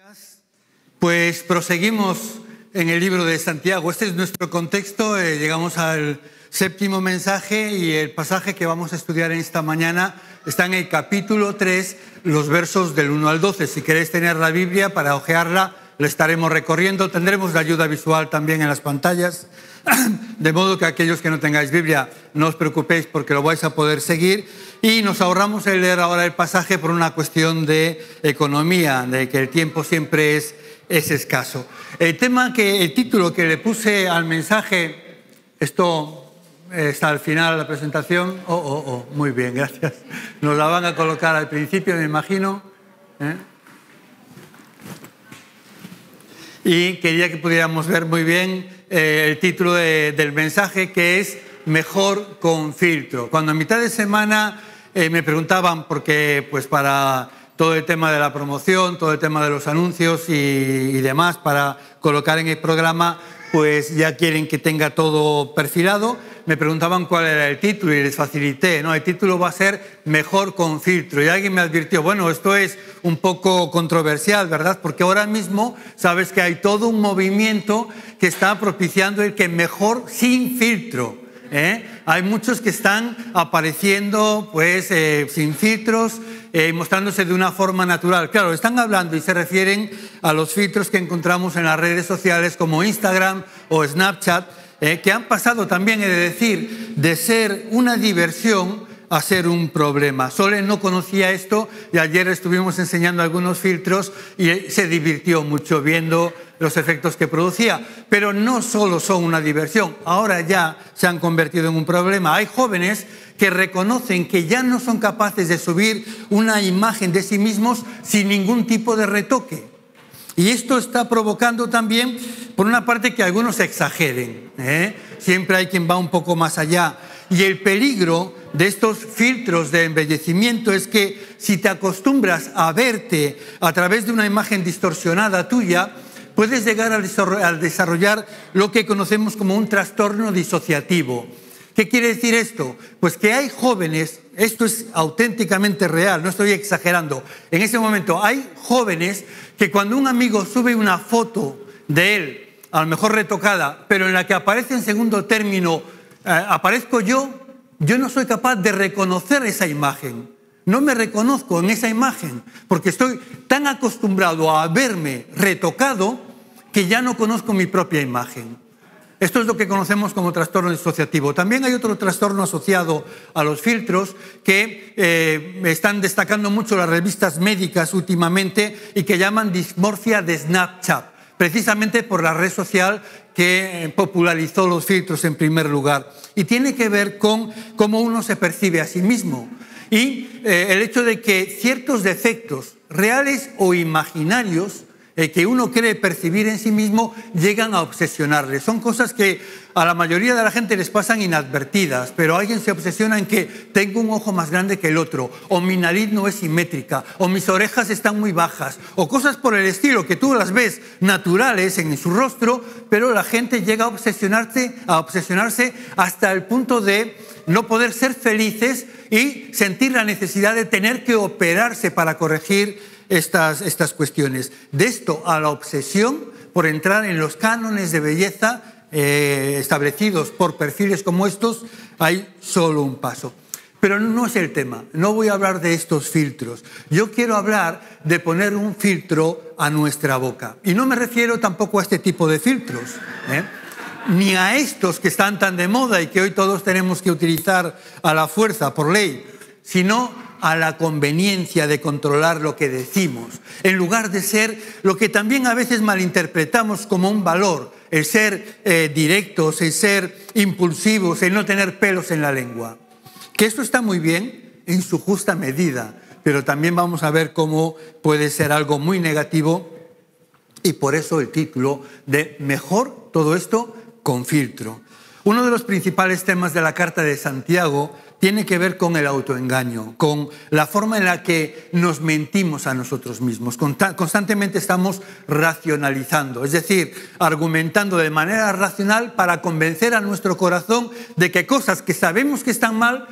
Pues proseguimos en el libro de Santiago. Este es nuestro contexto. Llegamos al séptimo mensaje y el pasaje que vamos a estudiar en esta mañana está en el capítulo 3, los versos del 1 al 12. Si queréis tener la Biblia para hojearla, la estaremos recorriendo. Tendremos la ayuda visual también en las pantallas, de modo que aquellos que no tengáis Biblia no os preocupéis porque lo vais a poder seguir. Y nos ahorramos el leer ahora el pasaje por una cuestión de economía, de que el tiempo siempre es escaso. El título que le puse al mensaje, esto está al final de la presentación. Muy bien, gracias. Nos la van a colocar al principio, me imagino. Y quería que pudiéramos ver muy bien el título del mensaje, que es Mejor con filtro. Cuando a mitad de semana me preguntaban, porque pues para todo el tema de la promoción, todo el tema de los anuncios y demás para colocar en el programa, pues ya quieren que tenga todo perfilado. Me preguntaban cuál era el título y les facilité. No, el título va a ser Mejor con filtro. Y alguien me advirtió, bueno, esto es un poco controversial, ¿verdad? Porque ahora mismo sabes que hay todo un movimiento que está propiciando el que mejor sin filtro. Hay muchos que están apareciendo pues sin filtros, mostrándose de una forma natural. Claro, están hablando y se refieren a los filtros que encontramos en las redes sociales como Instagram o Snapchat, que han pasado también, he de decir, de ser una diversión a ser un problema. Sole no conocía esto y ayer estuvimos enseñando algunos filtros y se divirtió mucho viendo los efectos que producía. Pero no solo son una diversión, ahora ya se han convertido en un problema. Hay jóvenes que reconocen que ya no son capaces de subir una imagen de sí mismos sin ningún tipo de retoque. Y esto está provocando también, por una parte, que algunos exageren. Siempre hay quien va un poco más allá. Y el peligro de estos filtros de embellecimiento es que si te acostumbras a verte a través de una imagen distorsionada tuya, puedes llegar a desarrollar lo que conocemos como un trastorno disociativo. ¿Qué quiere decir esto? Pues que hay jóvenes, esto es auténticamente real, no estoy exagerando, en ese momento hay jóvenes que cuando un amigo sube una foto de él, a lo mejor retocada, pero en la que aparece en segundo término, aparezco yo no soy capaz de reconocer esa imagen. No me reconozco en esa imagen porque estoy tan acostumbrado a verme retocado que ya no conozco mi propia imagen. Esto es lo que conocemos como trastorno disociativo. También hay otro trastorno asociado a los filtros que están destacando mucho las revistas médicas últimamente y que llaman dismorfia de Snapchat, precisamente por la red social que popularizó los filtros en primer lugar. Y tiene que ver con cómo uno se percibe a sí mismo y el hecho de que ciertos defectos reales o imaginarios que uno cree percibir en sí mismo llegan a obsesionarle. Son cosas que a la mayoría de la gente les pasan inadvertidas, pero alguien se obsesiona en que tengo un ojo más grande que el otro, o mi nariz no es simétrica, o mis orejas están muy bajas, o cosas por el estilo que tú las ves naturales en su rostro, pero la gente llega a obsesionarse hasta el punto de no poder ser felices y sentir la necesidad de tener que operarse para corregir estas cuestiones. De esto a la obsesión por entrar en los cánones de belleza establecidos por perfiles como estos, hay solo un paso. Pero no es el tema, no voy a hablar de estos filtros. Yo quiero hablar de poner un filtro a nuestra boca. Y no me refiero tampoco a este tipo de filtros, ni a estos que están tan de moda y que hoy todos tenemos que utilizar a la fuerza por ley, sino a la conveniencia de controlar lo que decimos, en lugar de ser lo que también a veces malinterpretamos como un valor, el ser directos, el ser impulsivos, el no tener pelos en la lengua. Que esto está muy bien en su justa medida, pero también vamos a ver cómo puede ser algo muy negativo y por eso el título de Mejor todo esto con filtro. Uno de los principales temas de la carta de Santiago tiene que ver con el autoengaño, con la forma en la que nos mentimos a nosotros mismos. Constantemente estamos racionalizando, es decir, argumentando de manera racional para convencer a nuestro corazón de que cosas que sabemos que están mal,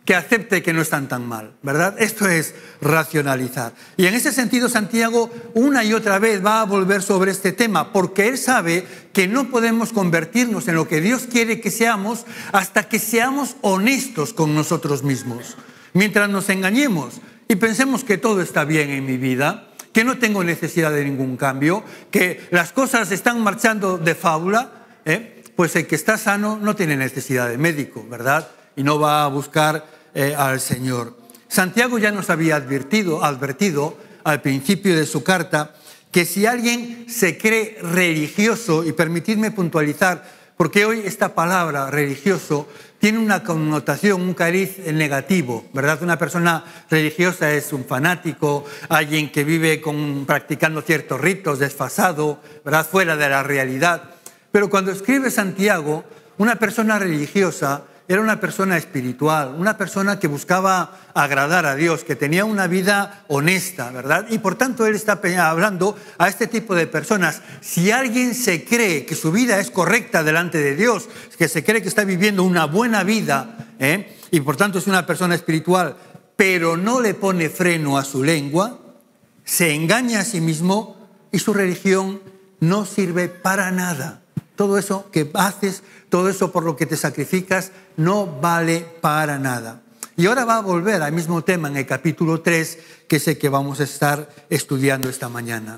que acepte que no están tan mal, ¿verdad? Esto es racionalizar. Y en ese sentido, Santiago una y otra vez va a volver sobre este tema, porque él sabe que no podemos convertirnos en lo que Dios quiere que seamos hasta que seamos honestos con nosotros mismos. Mientras nos engañemos y pensemos que todo está bien en mi vida, que no tengo necesidad de ningún cambio, que las cosas están marchando de fábula, pues el que está sano no tiene necesidad de médico, ¿verdad? Y no va a buscar al Señor. Santiago ya nos había advertido al principio de su carta que si alguien se cree religioso, y permitidme puntualizar, porque hoy esta palabra religioso tiene una connotación, un cariz negativo, ¿verdad? Una persona religiosa es un fanático, alguien que vive practicando ciertos ritos, desfasado, ¿verdad? Fuera de la realidad. Pero cuando escribe Santiago, una persona religiosa era una persona espiritual, una persona que buscaba agradar a Dios, que tenía una vida honesta, ¿verdad? Y por tanto él está hablando a este tipo de personas. Si alguien se cree que su vida es correcta delante de Dios, que se cree que está viviendo una buena vida, y por tanto es una persona espiritual, pero no le pone freno a su lengua, se engaña a sí mismo y su religión no sirve para nada. Todo eso que haces, todo eso por lo que te sacrificas, no vale para nada. Y ahora va a volver al mismo tema en el capítulo 3, que es el que vamos a estar estudiando esta mañana,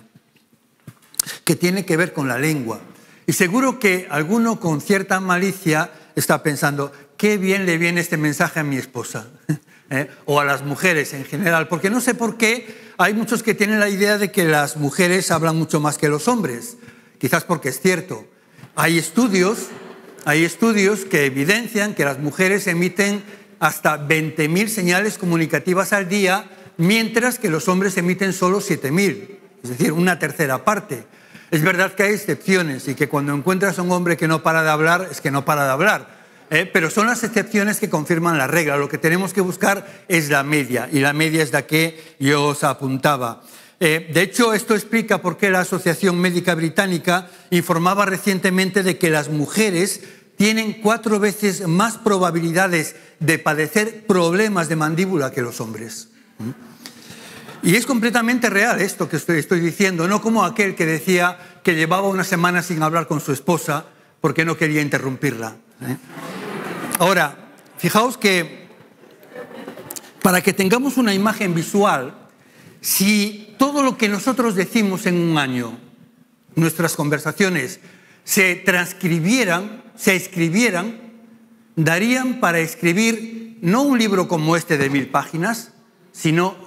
que tiene que ver con la lengua. Y seguro que alguno con cierta malicia está pensando, qué bien le viene este mensaje a mi esposa, o a las mujeres en general, porque no sé por qué hay muchos que tienen la idea de que las mujeres hablan mucho más que los hombres, quizás porque es cierto. Hay estudios que evidencian que las mujeres emiten hasta 20.000 señales comunicativas al día, mientras que los hombres emiten solo 7.000, es decir, una tercera parte. Es verdad que hay excepciones y que cuando encuentras a un hombre que no para de hablar, es que no para de hablar, pero son las excepciones que confirman la regla. Lo que tenemos que buscar es la media, y la media es la que yo os apuntaba. De hecho, esto explica por qué la Asociación Médica Británica informaba recientemente de que las mujeres tienen 4 veces más probabilidades de padecer problemas de mandíbula que los hombres. Y es completamente real esto que estoy diciendo, no como aquel que decía que llevaba una semana sin hablar con su esposa porque no quería interrumpirla. Ahora, fijaos que para que tengamos una imagen visual, si todo lo que nosotros decimos en un año, nuestras conversaciones, se transcribieran, se escribieran, darían para escribir no un libro como este de 1000 páginas, sino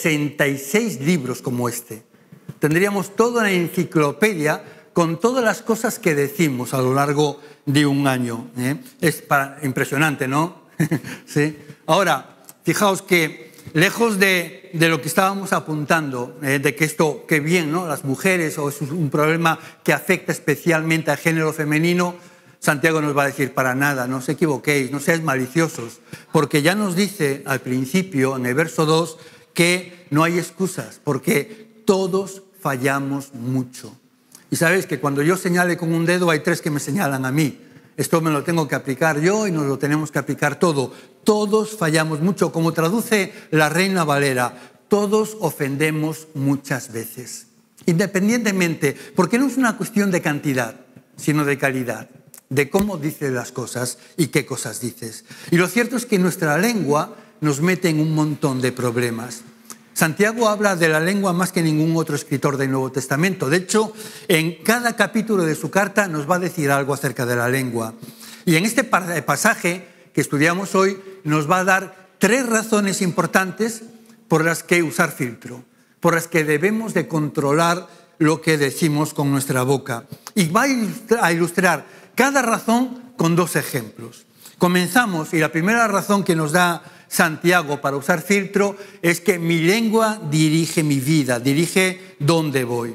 66 libros como este. Tendríamos toda una enciclopedia con todas las cosas que decimos a lo largo de un año. Es impresionante, ¿no? ¿Sí? Ahora, fijaos que lejos de lo que estábamos apuntando, de que esto, qué bien, ¿no? Las mujeres, o es un problema que afecta especialmente al género femenino, Santiago nos va a decir, para nada, no os equivoquéis, no seáis maliciosos, porque ya nos dice al principio, en el verso 2, que no hay excusas, porque todos fallamos mucho. Y sabéis que cuando yo señale con un dedo, hay 3 que me señalan a mí. Esto me lo tengo que aplicar yo y nos lo tenemos que aplicar todo. Todos fallamos mucho, como traduce la Reina Valera, todos ofendemos muchas veces. Independientemente, porque no es una cuestión de cantidad, sino de calidad, de cómo dices las cosas y qué cosas dices. Y lo cierto es que nuestra lengua nos mete en un montón de problemas. Santiago habla de la lengua más que ningún otro escritor del Nuevo Testamento. De hecho, en cada capítulo de su carta nos va a decir algo acerca de la lengua. Y en este pasaje que estudiamos hoy nos va a dar 3 razones importantes por las que usar filtro, por las que debemos de controlar lo que decimos con nuestra boca. Y va a ilustrar cada razón con 2 ejemplos. Comenzamos, y la primera razón que nos da Santiago para usar filtro es que mi lengua dirige mi vida, dirige dónde voy.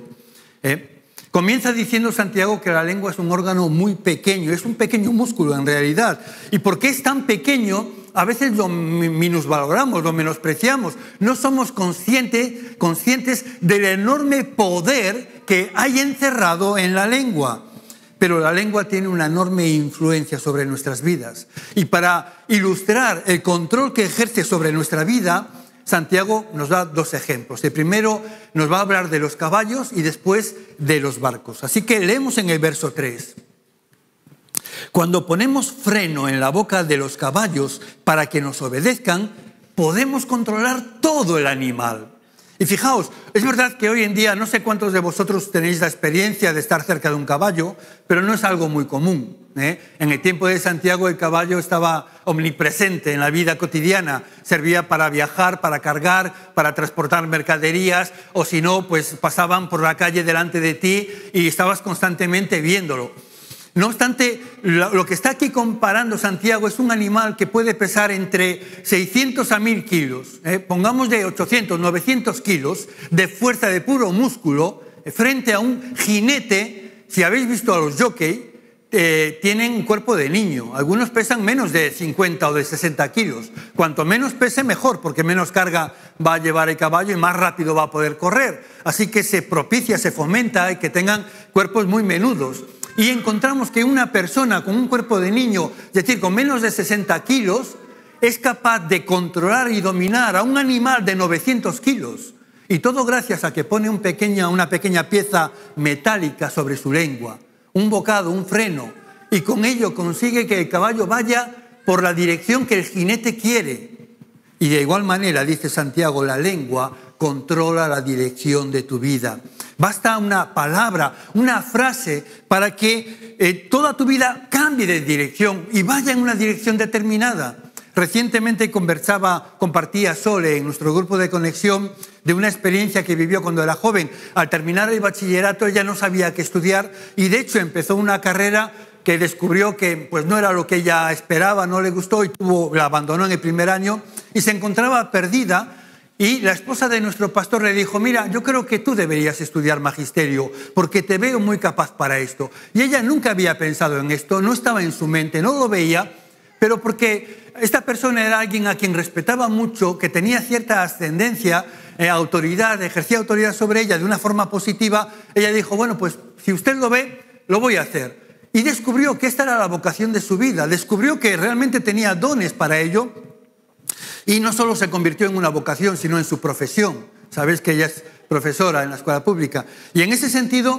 Comienza diciendo Santiago que la lengua es un órgano muy pequeño, es un pequeño músculo en realidad. ¿Y por qué es tan pequeño? A veces lo minusvaloramos, lo menospreciamos. No somos conscientes del enorme poder que hay encerrado en la lengua. pero la lengua tiene una enorme influencia sobre nuestras vidas. Y para ilustrar el control que ejerce sobre nuestra vida, Santiago nos da dos ejemplos. El primero nos va a hablar de los caballos y después de los barcos. Así que leemos en el verso 3. Cuando ponemos freno en la boca de los caballos para que nos obedezcan, podemos controlar todo el animal. Y fijaos, es verdad que hoy en día no sé cuántos de vosotros tenéis la experiencia de estar cerca de un caballo, pero no es algo muy común, ¿eh? En el tiempo de Santiago el caballo estaba omnipresente en la vida cotidiana, servía para viajar, para cargar, para transportar mercaderías, o si no, pues pasaban por la calle delante de ti y estabas constantemente viéndolo. No obstante, lo que está aquí comparando Santiago es un animal que puede pesar entre 600 a 1000 kilos, pongamos de 800, 900 kilos de fuerza de puro músculo, frente a un jinete. Si habéis visto a los jockey, tienen un cuerpo de niño. Algunos pesan menos de 50 o de 60 kilos. Cuanto menos pese, mejor, porque menos carga va a llevar el caballo y más rápido va a poder correr. Así que se propicia, se fomenta que tengan cuerpos muy menudos. Y encontramos que una persona con un cuerpo de niño, es decir, con menos de 60 kilos, es capaz de controlar y dominar a un animal de 900 kilos. Y todo gracias a que pone una pequeña pieza metálica sobre su lengua, un bocado, un freno, y con ello consigue que el caballo vaya por la dirección que el jinete quiere. Y de igual manera, dice Santiago, la lengua controla la dirección de tu vida. Basta una palabra, una frase para que toda tu vida cambie de dirección y vaya en una dirección determinada. Recientemente compartía Sole en nuestro grupo de conexión de una experiencia que vivió cuando era joven. Al terminar el bachillerato ella no sabía qué estudiar y de hecho empezó una carrera que descubrió que pues, no era lo que ella esperaba, no le gustó y la abandonó en el primer año y se encontraba perdida. Y la esposa de nuestro pastor le dijo, mira, yo creo que tú deberías estudiar magisterio porque te veo muy capaz para esto. Y ella nunca había pensado en esto, no estaba en su mente, no lo veía, pero porque esta persona era alguien a quien respetaba mucho, que tenía cierta ascendencia, autoridad, ejercía autoridad sobre ella de una forma positiva. Ella dijo, bueno, pues si usted lo ve, lo voy a hacer. Y descubrió que esta era la vocación de su vida, descubrió que realmente tenía dones para ello. Y no solo se convirtió en una vocación, sino en su profesión. Sabéis que ella es profesora en la escuela pública. Y en ese sentido,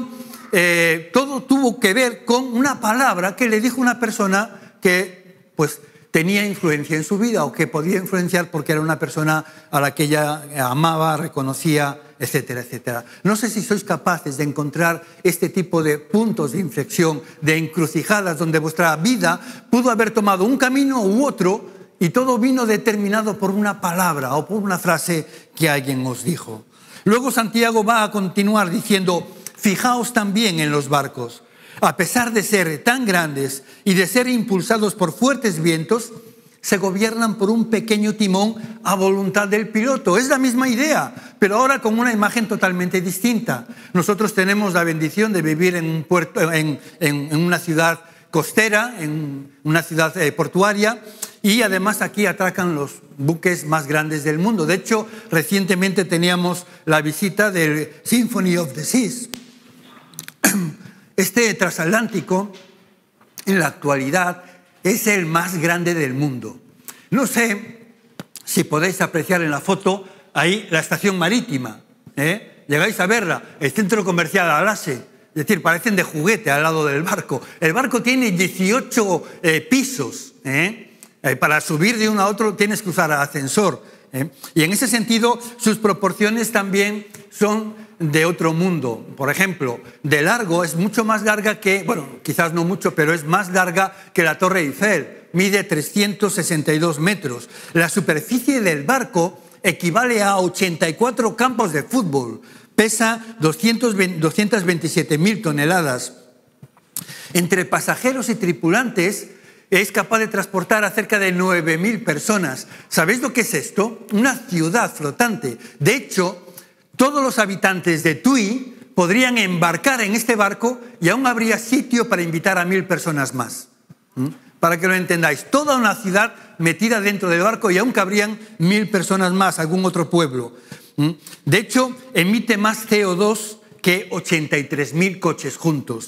todo tuvo que ver con una palabra que le dijo una persona que pues, tenía influencia en su vida o que podía influenciar porque era una persona a la que ella amaba, reconocía, etcétera, etcétera. No sé si sois capaces de encontrar este tipo de puntos de inflexión, de encrucijadas, donde vuestra vida pudo haber tomado un camino u otro, y todo vino determinado por una palabra o por una frase que alguien os dijo. Luego Santiago va a continuar diciendo, fijaos también en los barcos. A pesar de ser tan grandes y de ser impulsados por fuertes vientos, se gobiernan por un pequeño timón a voluntad del piloto. Es la misma idea, pero ahora con una imagen totalmente distinta. Nosotros tenemos la bendición de vivir en un puerto, en una ciudad costera, en una ciudad portuaria, y además aquí atracan los buques más grandes del mundo. De hecho, recientemente teníamos la visita del Symphony of the Seas. Este transatlántico, en la actualidad, es el más grande del mundo. No sé si podéis apreciar en la foto ahí la estación marítima. Llegáis a verla, el centro comercial Alase. Es decir, parecen de juguete al lado del barco. El barco tiene 18 pisos. Para subir de uno a otro tienes que usar ascensor. Y en ese sentido, sus proporciones también son de otro mundo. Por ejemplo, de largo es mucho más larga que, bueno, quizás no mucho, pero es más larga que la Torre Eiffel. Mide 362 metros. La superficie del barco equivale a 84 campos de fútbol. Pesa 227.000 toneladas. Entre pasajeros y tripulantes es capaz de transportar a cerca de 9.000 personas. ¿Sabéis lo que es esto? Una ciudad flotante. De hecho, todos los habitantes de Tui podrían embarcar en este barco y aún habría sitio para invitar a 1.000 personas más. Para que lo entendáis, toda una ciudad metida dentro del barco y aún cabrían 1.000 personas más, algún otro pueblo. De hecho, emite más CO2 que 83.000 coches juntos.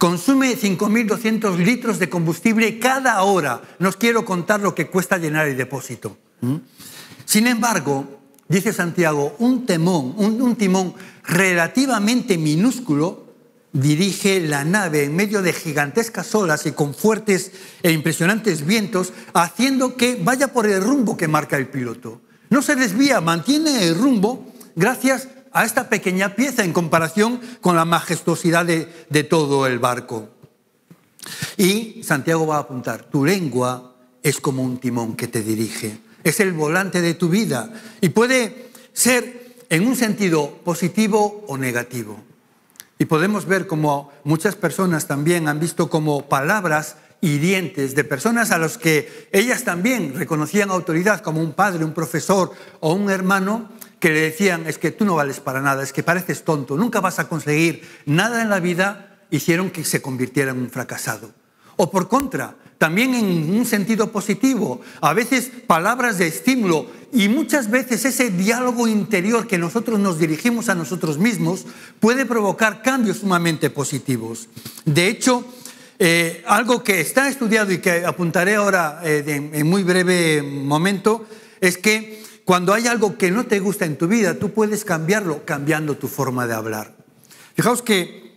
Consume 5.200 litros de combustible cada hora. No os quiero contar lo que cuesta llenar el depósito. Sin embargo, dice Santiago, un timón relativamente minúsculo dirige la nave en medio de gigantescas olas y con fuertes e impresionantes vientos, haciendo que vaya por el rumbo que marca el piloto. No se desvía, mantiene el rumbo gracias a esta pequeña pieza en comparación con la majestuosidad de todo el barco. Y Santiago va a apuntar, tu lengua es como un timón que te dirige, es el volante de tu vida y puede ser en un sentido positivo o negativo. Y podemos ver como muchas personas también han visto como palabras hirientes de personas a los que ellas también reconocían autoridad, como un padre, un profesor o un hermano, que le decían, es que tú no vales para nada, es que pareces tonto, nunca vas a conseguir nada en la vida, hicieron que se convirtiera en un fracasado. O por contra, también en un sentido positivo, a veces palabras de estímulo y muchas veces ese diálogo interior que nosotros nos dirigimos a nosotros mismos puede provocar cambios sumamente positivos. De hecho, algo que está estudiado y que apuntaré ahora en muy breve momento es que cuando hay algo que no te gusta en tu vida, tú puedes cambiarlo cambiando tu forma de hablar. Fijaos que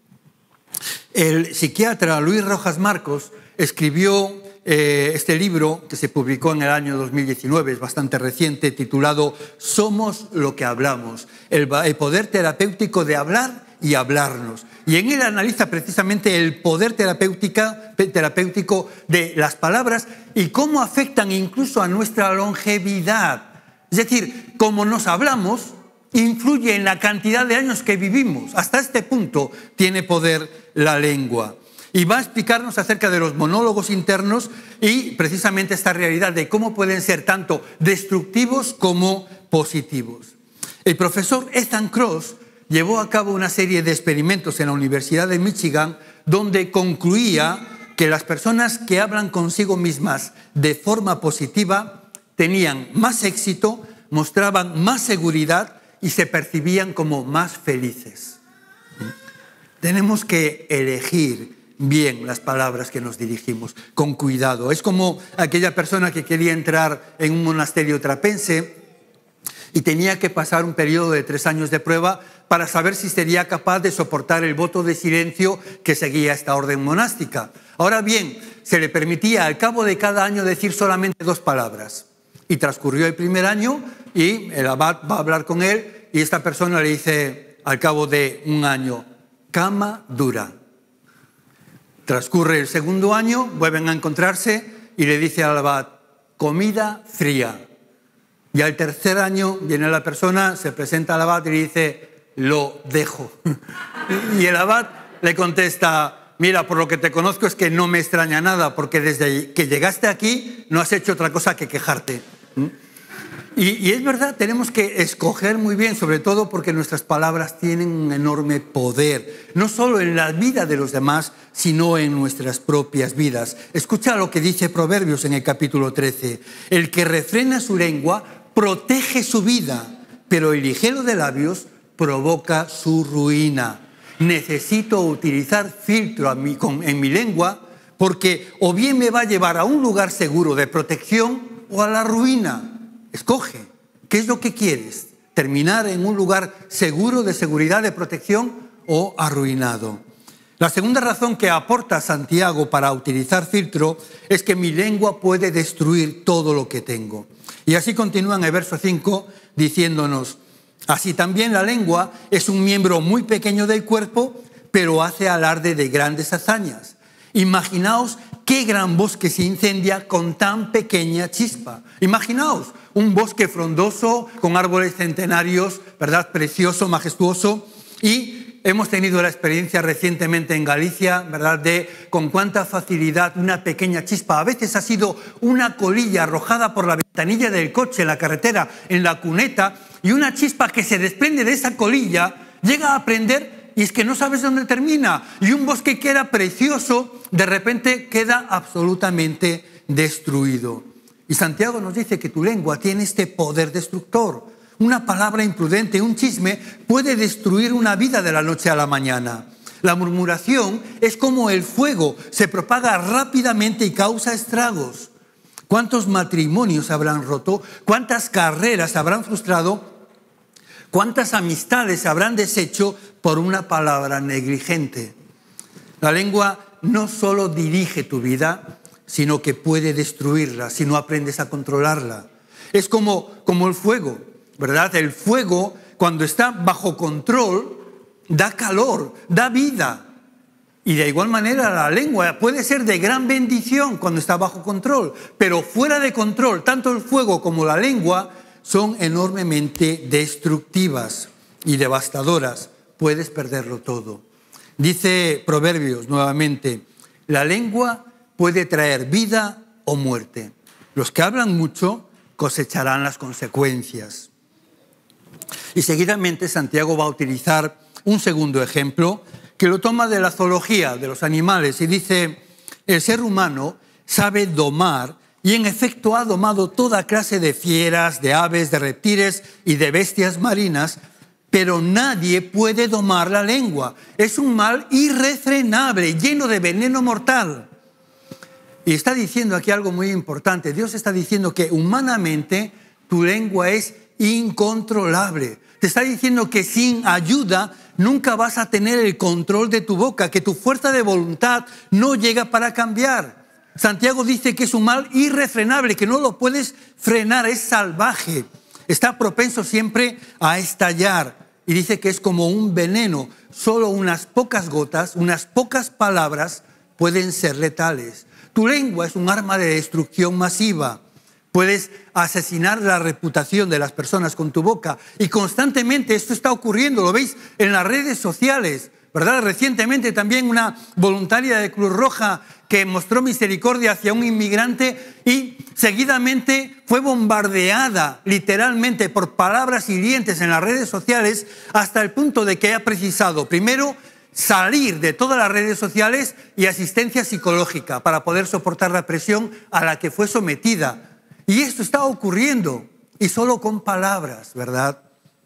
el psiquiatra Luis Rojas Marcos escribió este libro que se publicó en el año 2019, es bastante reciente, titulado Somos lo que hablamos, el poder terapéutico de hablar y hablarnos. Y en él analiza precisamente el poder terapéutico de las palabras y cómo afectan incluso a nuestra longevidad. Es decir, cómo nos hablamos influye en la cantidad de años que vivimos. Hasta este punto tiene poder la lengua. Y va a explicarnos acerca de los monólogos internos y precisamente esta realidad de cómo pueden ser tanto destructivos como positivos. El profesor Ethan Kross llevó a cabo una serie de experimentos en la Universidad de Michigan donde concluía que las personas que hablan consigo mismas de forma positiva tenían más éxito, mostraban más seguridad y se percibían como más felices. Tenemos que elegir bien las palabras que nos dirigimos, con cuidado. Es como aquella persona que quería entrar en un monasterio trapense y tenía que pasar un periodo de 3 años de prueba para saber si sería capaz de soportar el voto de silencio que seguía esta orden monástica. Ahora bien, se le permitía al cabo de cada año decir solamente 2 palabras. Y transcurrió el primer año y el abad va a hablar con él y esta persona le dice al cabo de un año, cama dura. Transcurre el segundo año, vuelven a encontrarse y le dice al abad, comida fría. Y al tercer año viene la persona, se presenta al abad y le dice, lo dejo. Y el abad le contesta, mira, por lo que te conozco es que no me extraña nada, porque desde que llegaste aquí no has hecho otra cosa que quejarte. Y es verdad, tenemos que escoger muy bien, sobre todo porque nuestras palabras tienen un enorme poder, no solo en la vida de los demás, sino en nuestras propias vidas. Escucha lo que dice Proverbios en el capítulo 13. El que refrena su lengua protege su vida, pero el ligero de labios provoca su ruina. Necesito utilizar filtro en mi lengua porque o bien me va a llevar a un lugar seguro de protección o a la ruina. Escoge, ¿qué es lo que quieres? ¿Terminar en un lugar seguro, de seguridad, de protección o arruinado? La segunda razón que aporta Santiago para utilizar filtro es que mi lengua puede destruir todo lo que tengo. Y así continúa en el verso 5 diciéndonos, así también la lengua es un miembro muy pequeño del cuerpo, pero hace alarde de grandes hazañas. Imaginaos qué gran bosque se incendia con tan pequeña chispa. Imaginaos un bosque frondoso con árboles centenarios, ¿verdad? Precioso, majestuoso. Y hemos tenido la experiencia recientemente en Galicia, ¿verdad? De con cuánta facilidad una pequeña chispa, a veces ha sido una colilla arrojada por la ventanilla del coche en la carretera, en la cuneta, y una chispa que se desprende de esa colilla llega a prender y es que no sabes dónde termina. Y un bosque que era precioso, de repente queda absolutamente destruido. Y Santiago nos dice que tu lengua tiene este poder destructor. Una palabra imprudente, un chisme, puede destruir una vida de la noche a la mañana. La murmuración es como el fuego, se propaga rápidamente y causa estragos. ¿Cuántos matrimonios habrán roto? ¿Cuántas carreras habrán frustrado? ¿Cuántas amistades se habrán deshecho por una palabra negligente? La lengua no solo dirige tu vida, sino que puede destruirla si no aprendes a controlarla. Es como el fuego, ¿verdad? El fuego, cuando está bajo control, da calor, da vida. Y de igual manera la lengua puede ser de gran bendición cuando está bajo control, pero fuera de control, tanto el fuego como la lengua son enormemente destructivas y devastadoras. Puedes perderlo todo. Dice Proverbios nuevamente, la lengua puede traer vida o muerte. Los que hablan mucho cosecharán las consecuencias. Y seguidamente Santiago va a utilizar un segundo ejemplo que lo toma de la zoología, de los animales, y dice, el ser humano sabe domar y en efecto ha domado toda clase de fieras, de aves, de reptiles y de bestias marinas, pero nadie puede domar la lengua. Es un mal irrefrenable, lleno de veneno mortal. Y está diciendo aquí algo muy importante. Dios está diciendo que humanamente tu lengua es incontrolable. Te está diciendo que sin ayuda nunca vas a tener el control de tu boca, que tu fuerza de voluntad no llega para cambiar. Santiago dice que es un mal irrefrenable, que no lo puedes frenar, es salvaje. Está propenso siempre a estallar. Y dice que es como un veneno. Solo unas pocas gotas, unas pocas palabras pueden ser letales. Tu lengua es un arma de destrucción masiva. Puedes asesinar la reputación de las personas con tu boca. Y constantemente esto está ocurriendo, lo veis en las redes sociales, ¿verdad? Recientemente también una voluntaria de Cruz Roja que mostró misericordia hacia un inmigrante y seguidamente fue bombardeada literalmente por palabras hirientes en las redes sociales hasta el punto de que ha precisado primero salir de todas las redes sociales y asistencia psicológica para poder soportar la presión a la que fue sometida. Y esto está ocurriendo, y solo con palabras, ¿verdad?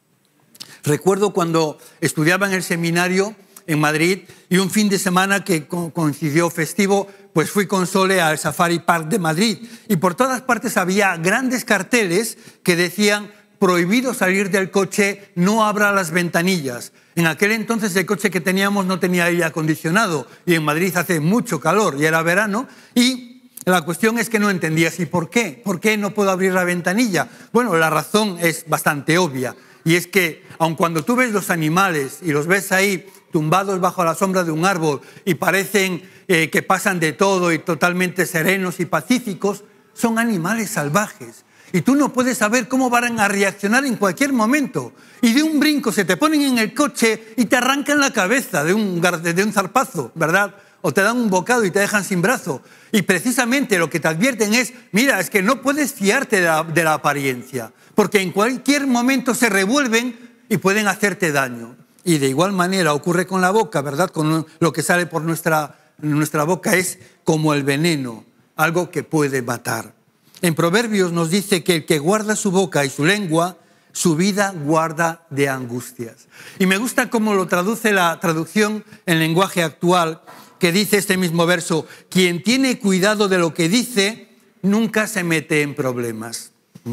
Recuerdo cuando estudiaba en el seminario en Madrid y un fin de semana que coincidió festivo, pues fui con Sole al Safari Park de Madrid. Y por todas partes había grandes carteles que decían prohibido salir del coche, no abra las ventanillas. En aquel entonces el coche que teníamos no tenía aire acondicionado y en Madrid hace mucho calor y era verano y la cuestión es que no entendías, ¿y por qué? ¿Por qué no puedo abrir la ventanilla? Bueno, la razón es bastante obvia. Y es que, aun cuando tú ves los animales y los ves ahí tumbados bajo la sombra de un árbol y parecen que pasan de todo y totalmente serenos y pacíficos, son animales salvajes. Y tú no puedes saber cómo van a reaccionar en cualquier momento. Y de un brinco se te ponen en el coche y te arrancan la cabeza de un zarpazo, ¿verdad? O te dan un bocado y te dejan sin brazo. Y precisamente lo que te advierten es, mira, es que no puedes fiarte de la apariencia, porque en cualquier momento se revuelven y pueden hacerte daño. Y de igual manera ocurre con la boca, ¿verdad? Con lo que sale por nuestra boca es como el veneno, algo que puede matar. En Proverbios nos dice que el que guarda su boca y su lengua, su vida guarda de angustias. Y me gusta cómo lo traduce la traducción en lenguaje actual, que dice este mismo verso, quien tiene cuidado de lo que dice, nunca se mete en problemas.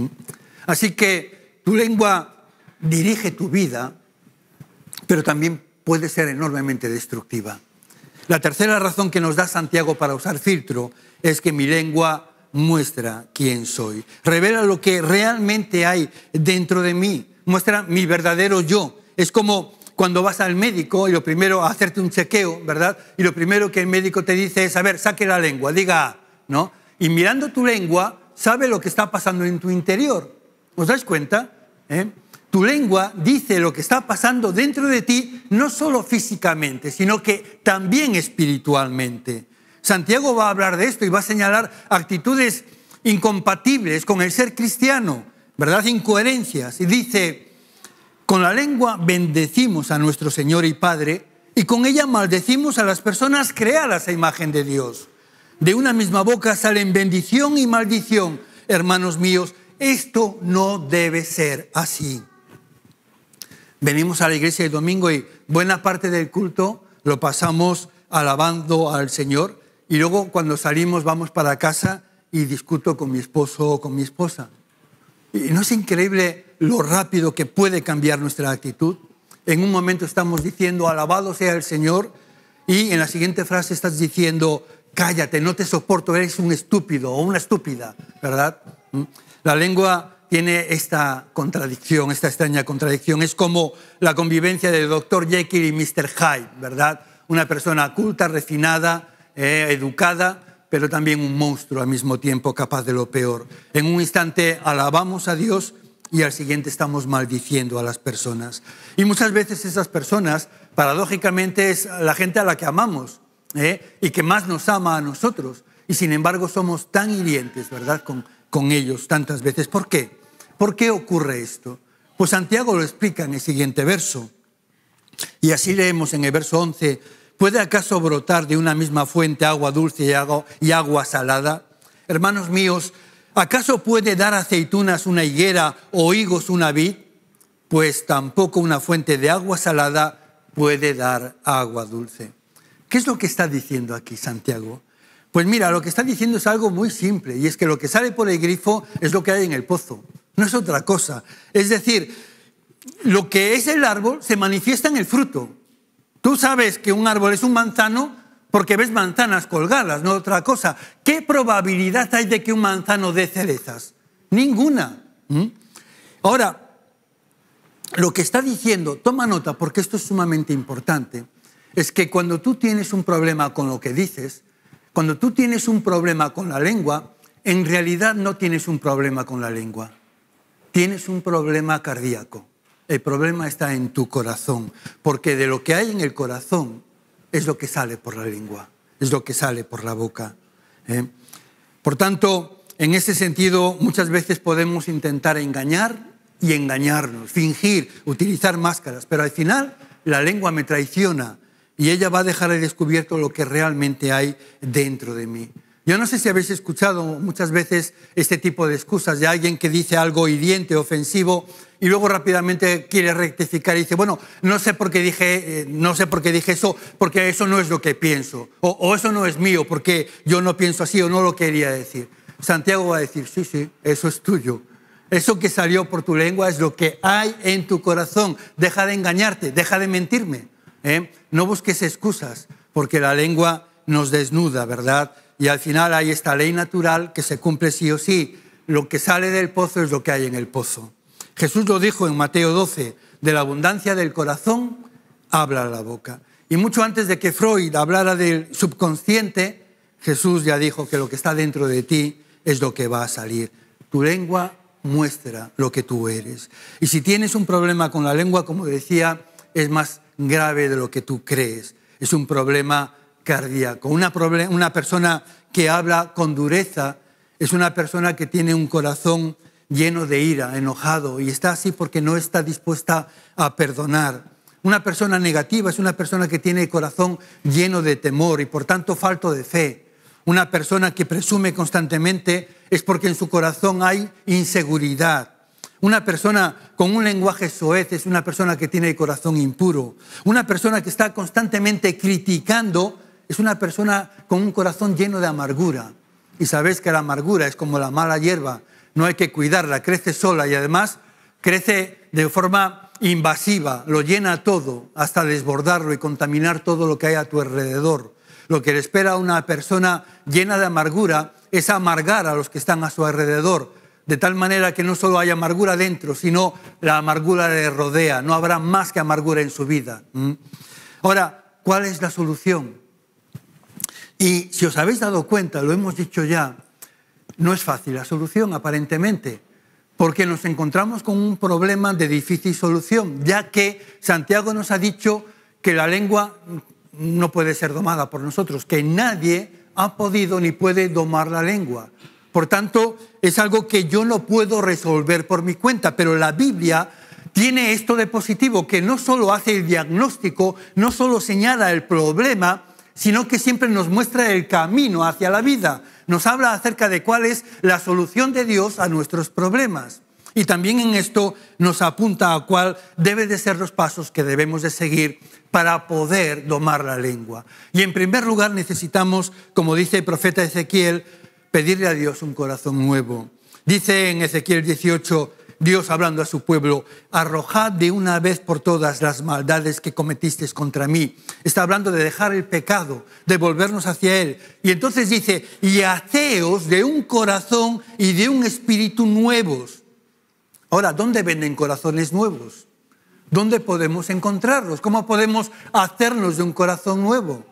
Así que tu lengua dirige tu vida, pero también puede ser enormemente destructiva. La tercera razón que nos da Santiago para usar filtro es que mi lengua muestra quién soy. Revela lo que realmente hay dentro de mí. Muestra mi verdadero yo. Es como cuando vas al médico y lo primero a hacerte un chequeo, ¿verdad? Y lo primero que el médico te dice es, a ver, saque la lengua, diga, ¿no? Y mirando tu lengua, sabe lo que está pasando en tu interior. ¿Os dais cuenta? Tu lengua dice lo que está pasando dentro de ti, no solo físicamente, sino que también espiritualmente. Santiago va a hablar de esto y va a señalar actitudes incompatibles con el ser cristiano, ¿verdad? Incoherencias. Y dice, con la lengua bendecimos a nuestro Señor y Padre y con ella maldecimos a las personas creadas a imagen de Dios. De una misma boca salen bendición y maldición. Hermanos míos, esto no debe ser así. Venimos a la iglesia el domingo y buena parte del culto lo pasamos alabando al Señor y luego cuando salimos vamos para casa y discuto con mi esposo o con mi esposa. ¿Y no es increíble lo rápido que puede cambiar nuestra actitud? En un momento estamos diciendo, alabado sea el Señor, y en la siguiente frase estás diciendo, cállate, no te soporto, eres un estúpido o una estúpida, ¿verdad? La lengua tiene esta contradicción, esta extraña contradicción. Es como la convivencia de Dr. Jekyll y Mr. Hyde, ¿verdad? Una persona culta, refinada, educada, pero también un monstruo al mismo tiempo, capaz de lo peor. En un instante alabamos a Dios y al siguiente estamos maldiciendo a las personas. Y muchas veces esas personas, paradójicamente, es la gente a la que amamos y que más nos ama a nosotros. Y sin embargo somos tan hirientes, ¿verdad?, con ellos tantas veces. ¿Por qué? ¿Por qué ocurre esto? Pues Santiago lo explica en el siguiente verso. Y así leemos en el verso 11, ¿puede acaso brotar de una misma fuente agua dulce y agua salada? Hermanos míos, ¿acaso puede dar aceitunas una higuera o higos una vid? Pues tampoco una fuente de agua salada puede dar agua dulce. ¿Qué es lo que está diciendo aquí Santiago? Pues mira, lo que está diciendo es algo muy simple, y es que lo que sale por el grifo es lo que hay en el pozo, no es otra cosa. Es decir, lo que es el árbol se manifiesta en el fruto. Tú sabes que un árbol es un manzano porque ves manzanas colgadas, no otra cosa. ¿Qué probabilidad hay de que un manzano dé cerezas? Ninguna. Ahora, lo que está diciendo, toma nota porque esto es sumamente importante, es que cuando tú tienes un problema con lo que dices, cuando tú tienes un problema con la lengua, en realidad no tienes un problema con la lengua, tienes un problema cardíaco. El problema está en tu corazón, porque de lo que hay en el corazón es lo que sale por la lengua, es lo que sale por la boca. Por tanto, en ese sentido, muchas veces podemos intentar engañar y engañarnos, fingir, utilizar máscaras, pero al final la lengua me traiciona y ella va a dejar al descubierto lo que realmente hay dentro de mí. Yo no sé si habéis escuchado muchas veces este tipo de excusas de alguien que dice algo hiriente, ofensivo, y luego rápidamente quiere rectificar y dice, bueno, no sé por qué dije eso, porque eso no es lo que pienso, o eso no es mío, porque yo no pienso así o no lo quería decir. Santiago va a decir, sí, eso es tuyo. Eso que salió por tu lengua es lo que hay en tu corazón. Deja de engañarte, deja de mentirme. No busques excusas, porque la lengua nos desnuda, ¿verdad? Y al final hay esta ley natural que se cumple sí o sí. Lo que sale del pozo es lo que hay en el pozo. Jesús lo dijo en Mateo 12, de la abundancia del corazón habla la boca. Y mucho antes de que Freud hablara del subconsciente, Jesús ya dijo que lo que está dentro de ti es lo que va a salir. Tu lengua muestra lo que tú eres. Y si tienes un problema con la lengua, como decía, es más grave de lo que tú crees. Es un problema cardíaco. Una persona que habla con dureza es una persona que tiene un corazón lleno de ira, enojado, y está así porque no está dispuesta a perdonar. Una persona negativa es una persona que tiene el corazón lleno de temor y por tanto falto de fe. Una persona que presume constantemente es porque en su corazón hay inseguridad. Una persona con un lenguaje soez es una persona que tiene el corazón impuro. Una persona que está constantemente criticando es una persona con un corazón lleno de amargura. Y sabéis que la amargura es como la mala hierba, no hay que cuidarla, crece sola y además crece de forma invasiva, lo llena todo hasta desbordarlo y contaminar todo lo que hay a tu alrededor. Lo que le espera a una persona llena de amargura es amargar a los que están a su alrededor, de tal manera que no solo hay amargura dentro, sino la amargura le rodea, no habrá más que amargura en su vida. Ahora, ¿cuál es la solución? Y si os habéis dado cuenta, lo hemos dicho ya, no es fácil la solución aparentemente, porque nos encontramos con un problema de difícil solución, ya que Santiago nos ha dicho que la lengua no puede ser domada por nosotros, que nadie ha podido ni puede domar la lengua. Por tanto, es algo que yo no puedo resolver por mi cuenta, pero la Biblia tiene esto de positivo, que no solo hace el diagnóstico, no solo señala el problema, sino que siempre nos muestra el camino hacia la vida. Nos habla acerca de cuál es la solución de Dios a nuestros problemas. Y también en esto nos apunta a cuál deben de ser los pasos que debemos de seguir para poder domar la lengua. Y en primer lugar necesitamos, como dice el profeta Ezequiel, pedirle a Dios un corazón nuevo. Dice en Ezequiel 18, Dios hablando a su pueblo: arrojad de una vez por todas las maldades que cometisteis contra mí. Está hablando de dejar el pecado, de volvernos hacia Él. Y entonces dice: y haceos de un corazón y de un espíritu nuevos. Ahora, ¿dónde venden corazones nuevos? ¿Dónde podemos encontrarlos? ¿Cómo podemos hacernos de un corazón nuevo?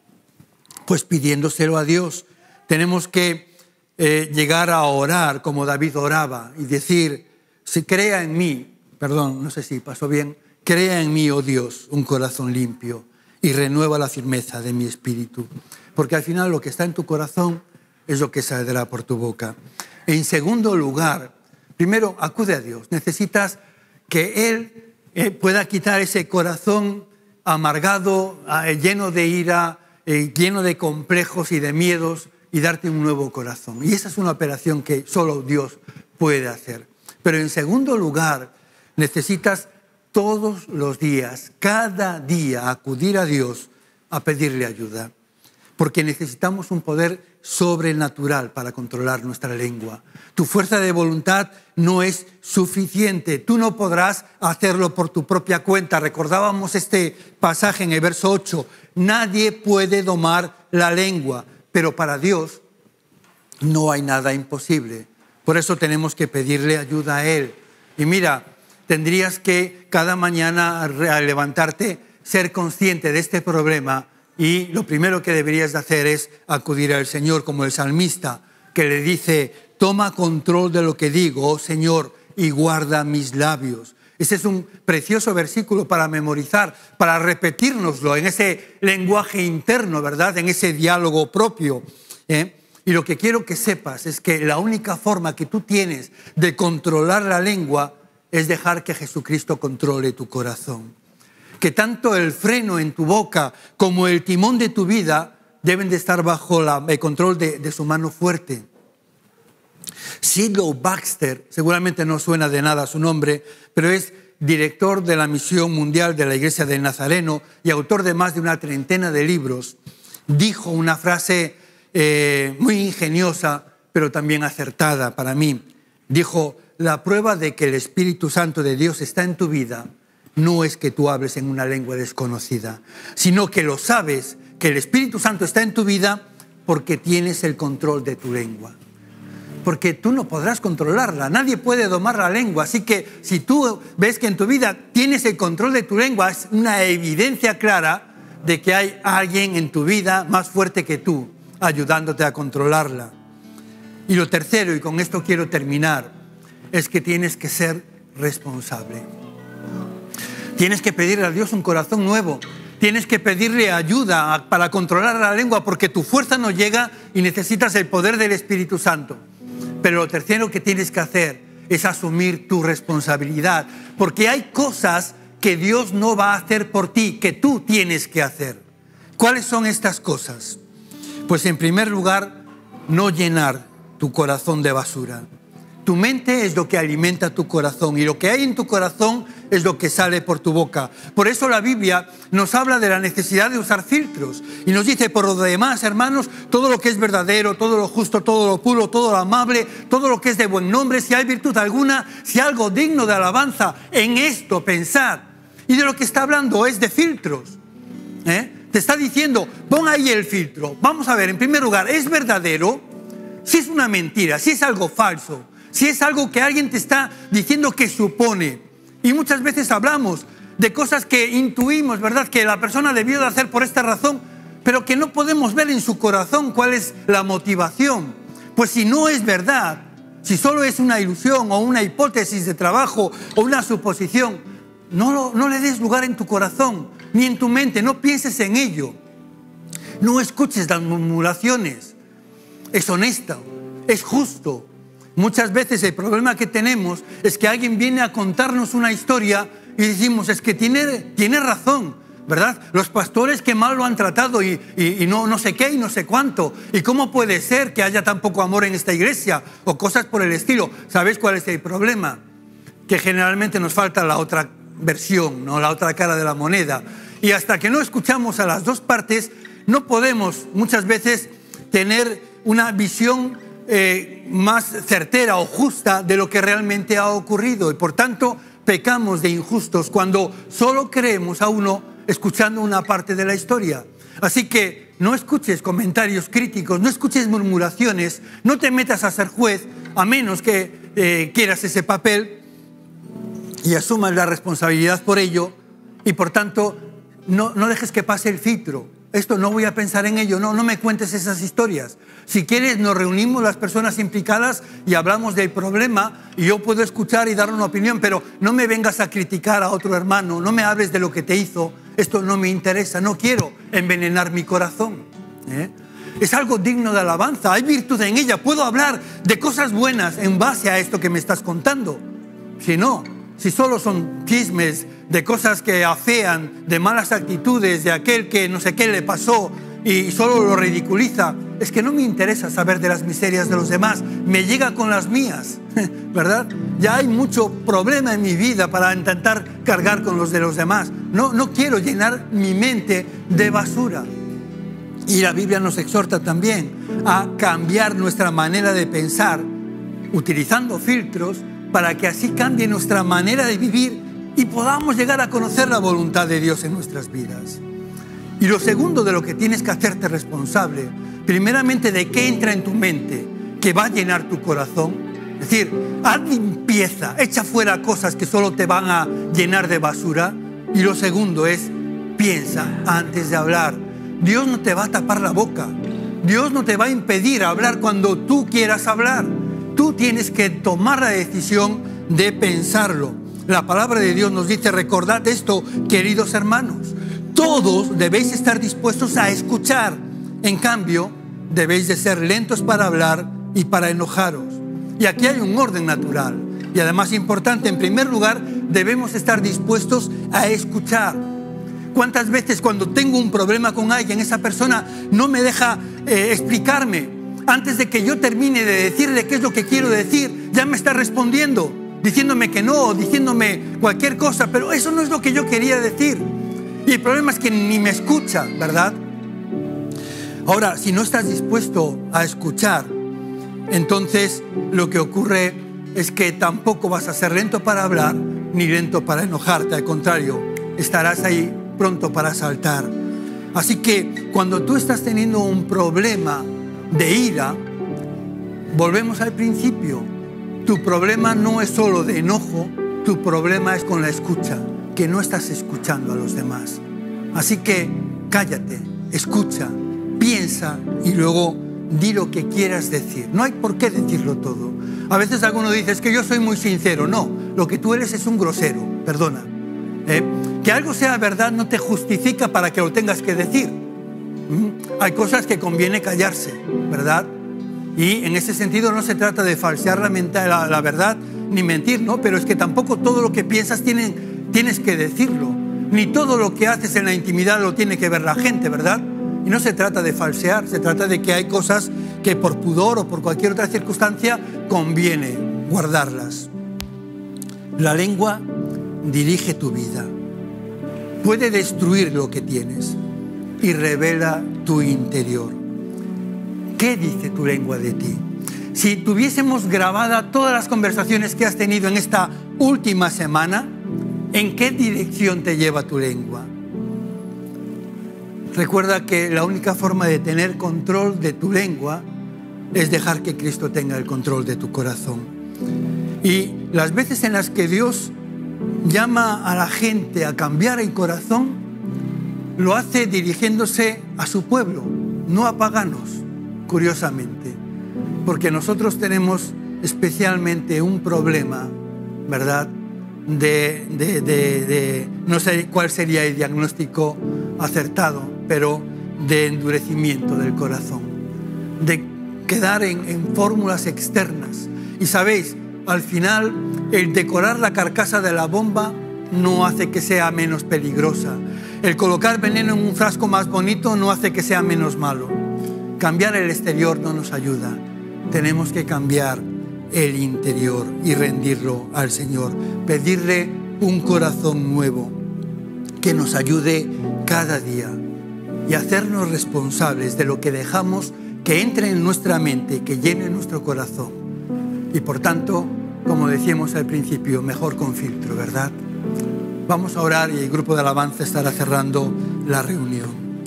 Pues pidiéndoselo a Dios. Tenemos que llegar a orar como David oraba y decir: si crea en mí, perdón, no sé si pasó bien, crea en mí, oh Dios, un corazón limpio y renueva la firmeza de mi espíritu. Porque al final lo que está en tu corazón es lo que saldrá por tu boca. En segundo lugar, primero, acude a Dios. Necesitas que Él pueda quitar ese corazón amargado, lleno de ira, lleno de complejos y de miedos, y darte un nuevo corazón. Y esa es una operación que solo Dios puede hacer. Pero en segundo lugar, necesitas todos los días, cada día, acudir a Dios a pedirle ayuda. Porque necesitamos un poder sobrenatural para controlar nuestra lengua. Tu fuerza de voluntad no es suficiente. Tú no podrás hacerlo por tu propia cuenta. Recordábamos este pasaje en el verso 8. Nadie puede domar la lengua, pero para Dios no hay nada imposible. Por eso tenemos que pedirle ayuda a Él. Y mira, tendrías que cada mañana al levantarte ser consciente de este problema, y lo primero que deberías de hacer es acudir al Señor, como el salmista, que le dice: toma control de lo que digo, oh Señor, y guarda mis labios. Ese es un precioso versículo para memorizar, para repetírnoslo en ese lenguaje interno, ¿verdad? En ese diálogo propio, Y lo que quiero que sepas es que la única forma que tú tienes de controlar la lengua es dejar que Jesucristo controle tu corazón. Que tanto el freno en tu boca como el timón de tu vida deben de estar bajo el control de su mano fuerte. Sidlow Baxter, seguramente no suena de nada su nombre, pero es director de la Misión Mundial de la Iglesia del Nazareno y autor de más de una treintena de libros, dijo una frase muy ingeniosa, pero también acertada para mí. Dijo: la prueba de que el Espíritu Santo de Dios está en tu vida no es que tú hables en una lengua desconocida, sino que lo sabes, que el Espíritu Santo está en tu vida porque tienes el control de tu lengua. Porque tú no podrás controlarla, nadie puede domar la lengua. Así que si tú ves que en tu vida tienes el control de tu lengua, es una evidencia clara de que hay alguien en tu vida más fuerte que tú, ayudándote a controlarla. Y lo tercero, y con esto quiero terminar, es que tienes que ser responsable. Tienes que pedirle a Dios un corazón nuevo. Tienes que pedirle ayuda para controlar la lengua, porque tu fuerza no llega y necesitas el poder del Espíritu Santo. Pero lo tercero que tienes que hacer es asumir tu responsabilidad, porque hay cosas que Dios no va a hacer por ti, que tú tienes que hacer. ¿Cuáles son estas cosas? Pues en primer lugar, no llenar tu corazón de basura. Tu mente es lo que alimenta tu corazón, y lo que hay en tu corazón es lo que sale por tu boca. Por eso la Biblia nos habla de la necesidad de usar filtros y nos dice: por lo demás, hermanos, todo lo que es verdadero, todo lo justo, todo lo puro, todo lo amable, todo lo que es de buen nombre, si hay virtud alguna, si algo digno de alabanza, en esto pensad. Y de lo que está hablando es de filtros. Te está diciendo: pon ahí el filtro. Vamos a ver, en primer lugar, ¿es verdadero? Si es una mentira, si es algo falso, si es algo que alguien te está diciendo que supone. Y muchas veces hablamos de cosas que intuimos, ¿verdad?, que la persona debió de hacer por esta razón, pero que no podemos ver en su corazón cuál es la motivación. Pues si no es verdad, si solo es una ilusión o una hipótesis de trabajo o una suposición, no le des lugar en tu corazón ni en tu mente, no pienses en ello. No escuches las murmuraciones. Es honesto, es justo. Muchas veces el problema que tenemos es que alguien viene a contarnos una historia y decimos: es que tiene razón, ¿verdad? Los pastores que mal lo han tratado y no sé qué y no sé cuánto. ¿Y cómo puede ser que haya tan poco amor en esta iglesia? O cosas por el estilo. ¿Sabes cuál es el problema? que generalmente nos falta la otra versión, ¿no? La otra cara de la moneda. Y hasta que no escuchamos a las dos partes, no podemos muchas veces tener una visión más certera o justa de lo que realmente ha ocurrido. Y por tanto, pecamos de injustos cuando solo creemos a uno escuchando una parte de la historia. Así que no escuches comentarios críticos, no escuches murmuraciones, no te metas a ser juez, a menos que quieras ese papel y asumas la responsabilidad por ello. Y por tanto, no dejes que pase el filtro. Esto no voy a pensar en ello, no me cuentes esas historias. Si quieres, nos reunimos las personas implicadas y hablamos del problema y yo puedo escuchar y dar una opinión, pero no me vengas a criticar a otro hermano, no me hables de lo que te hizo, esto no me interesa, no quiero envenenar mi corazón. Es algo digno de alabanza, hay virtud en ella, puedo hablar de cosas buenas en base a esto que me estás contando. Si solo son chismes de cosas que afean, de malas actitudes, de aquel que no sé qué le pasó y solo lo ridiculiza, es que no me interesa saber de las miserias de los demás, me llega con las mías, ¿verdad? Ya hay mucho problema en mi vida para intentar cargar con los de los demás. No quiero llenar mi mente de basura. Y la Biblia nos exhorta también a cambiar nuestra manera de pensar, utilizando filtros, para que así cambie nuestra manera de vivir y podamos llegar a conocer la voluntad de Dios en nuestras vidas. Y lo segundo de lo que tienes que hacerte responsable, primeramente de qué entra en tu mente, que va a llenar tu corazón. Es decir, haz limpieza, echa fuera cosas que solo te van a llenar de basura. Y lo segundo es, piensa antes de hablar. Dios no te va a tapar la boca. Dios no te va a impedir hablar cuando tú quieras hablar. Tú tienes que tomar la decisión de pensarlo. La palabra de Dios nos dice, recordad esto, queridos hermanos. Todos debéis estar dispuestos a escuchar. En cambio, debéis de ser lentos para hablar y para enojaros. Y aquí hay un orden natural. Y además importante, en primer lugar, debemos estar dispuestos a escuchar. ¿Cuántas veces cuando tengo un problema con alguien, esa persona no me deja explicarme? Antes de que yo termine de decirle qué es lo que quiero decir, ya me está respondiendo, diciéndome que no, diciéndome cualquier cosa, pero eso no es lo que yo quería decir. Y el problema es que ni me escucha, ¿verdad? Ahora, si no estás dispuesto a escuchar, entonces lo que ocurre es que tampoco vas a ser lento para hablar ni lento para enojarte. Al contrario, estarás ahí pronto para saltar. Así que cuando tú estás teniendo un problema de ira, volvemos al principio. Tu problema no es solo de enojo, tu problema es con la escucha, que no estás escuchando a los demás. Así que cállate, escucha, piensa y luego di lo que quieras decir. No hay por qué decirlo todo. A veces alguno dice, es que yo soy muy sincero. No, lo que tú eres es un grosero, perdona. Que algo sea verdad no te justifica para que lo tengas que decir. Hay cosas que conviene callarse, ¿verdad? Y en ese sentido no se trata de falsear la verdad ni mentir, ¿no? Pero es que tampoco todo lo que piensas tienes que decirlo. Ni todo lo que haces en la intimidad lo tiene que ver la gente, ¿verdad? Y no se trata de falsear, se trata de que hay cosas que por pudor o por cualquier otra circunstancia conviene guardarlas. La lengua dirige tu vida. Puede destruir lo que tienes y revela tu interior. ¿Qué dice tu lengua de ti? Si tuviésemos grabada todas las conversaciones que has tenido en esta última semana, ¿en qué dirección te lleva tu lengua? Recuerda que la única forma de tener control de tu lengua es dejar que Cristo tenga el control de tu corazón. Y las veces en las que Dios llama a la gente a cambiar el corazón, lo hace dirigiéndose a su pueblo, no a paganos, curiosamente. Porque nosotros tenemos especialmente un problema, ¿verdad? No sé cuál sería el diagnóstico acertado, pero de endurecimiento del corazón, de quedar en fórmulas externas. Y sabéis, al final, el decorar la carcasa de la bomba no hace que sea menos peligrosa. El colocar veneno en un frasco más bonito no hace que sea menos malo. Cambiar el exterior no nos ayuda. Tenemos que cambiar el interior y rendirlo al Señor. Pedirle un corazón nuevo que nos ayude cada día y hacernos responsables de lo que dejamos que entre en nuestra mente, que llene nuestro corazón. Y por tanto, como decíamos al principio, mejor con filtro, ¿verdad? Vamos a orar y el grupo de alabanza estará cerrando la reunión.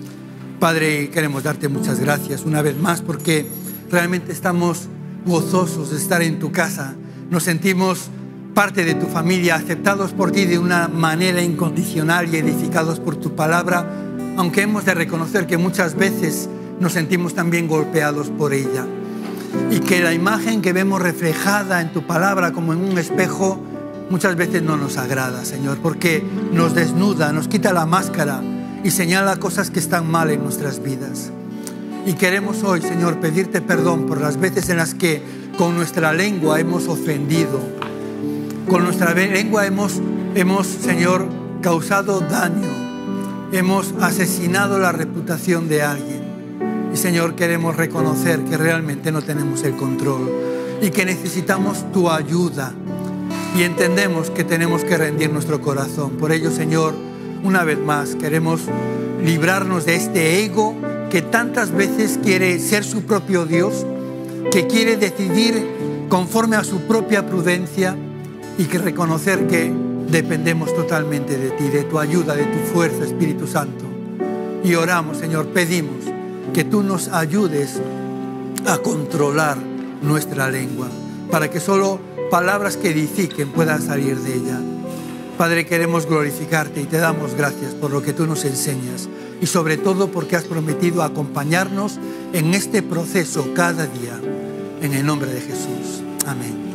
Padre, queremos darte muchas gracias una vez más porque realmente estamos gozosos de estar en tu casa. Nos sentimos parte de tu familia, aceptados por ti de una manera incondicional y edificados por tu palabra, aunque hemos de reconocer que muchas veces nos sentimos también golpeados por ella. Y que la imagen que vemos reflejada en tu palabra como en un espejo muchas veces no nos agrada, Señor, porque nos desnuda, nos quita la máscara y señala cosas que están mal en nuestras vidas. Y queremos hoy, Señor, pedirte perdón por las veces en las que con nuestra lengua hemos ofendido. Con nuestra lengua hemos, Señor, causado daño. Hemos asesinado la reputación de alguien. Y, Señor, queremos reconocer que realmente no tenemos el control y que necesitamos tu ayuda. Y entendemos que tenemos que rendir nuestro corazón. Por ello, Señor, una vez más queremos librarnos de este ego que tantas veces quiere ser su propio Dios, que quiere decidir conforme a su propia prudencia y que reconocer que dependemos totalmente de ti, de tu ayuda, de tu fuerza, Espíritu Santo. Y oramos, Señor, pedimos que tú nos ayudes a controlar nuestra lengua, para que solo palabras que edifiquen puedan salir de ella. Padre, queremos glorificarte y te damos gracias por lo que tú nos enseñas y sobre todo porque has prometido acompañarnos en este proceso cada día. En el nombre de Jesús. Amén.